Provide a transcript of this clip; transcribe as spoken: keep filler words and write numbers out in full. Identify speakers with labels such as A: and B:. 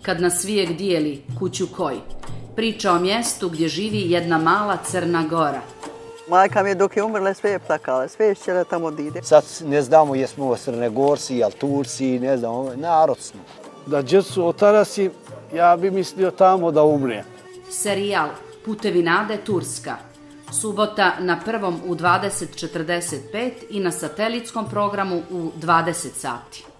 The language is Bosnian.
A: kad na svijeg dijeli kuću koj. Priča o mjestu gdje živi jedna mala Crna Gora.
B: Majka mi je dok je umrla sve je plakala, sve je htjela tamo da ide.
C: Sad ne znamo jesmo ovo Crnegorci, jel Turci, ne znam, narod smo.
D: Da djecu otarasim, ja bi mislio tamo da umrijem.
A: Serijal Putevi nade Turska. Subota na prvom u dvadeset četrdeset pet i na satelitskom programu u dvadeset sati.